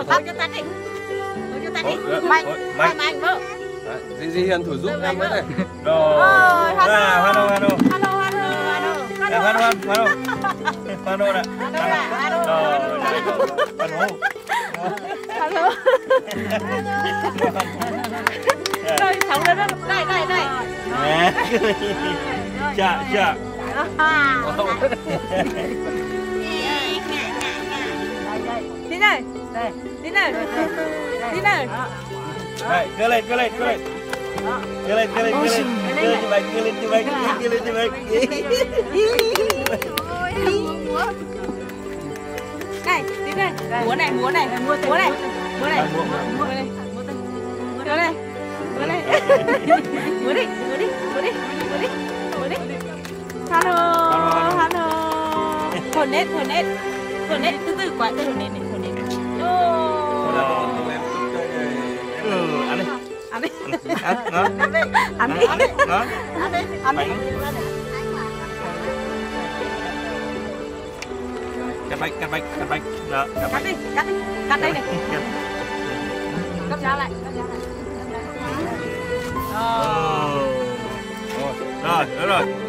thôi cho tắt đi. Thôi cho tắt đi. Mạnh vợ. Dì Hiền thử giúp em với này. Rồi. Hoan hô. Hello. Hoan hô đã. Hello. Đây, sống lên đó. Đây. Dạ. Đi này. Đây, đưa lên. Đưa lên như vậy. Này, đi đây. Múa này. Múa đây. Hello. Thổi nét. Từ từ quá, thổi nét. Ăn đi. Ăn đi. Cắt bạch. Đó, Cắt đây này. Cắt ra lại. Rồi, được rồi.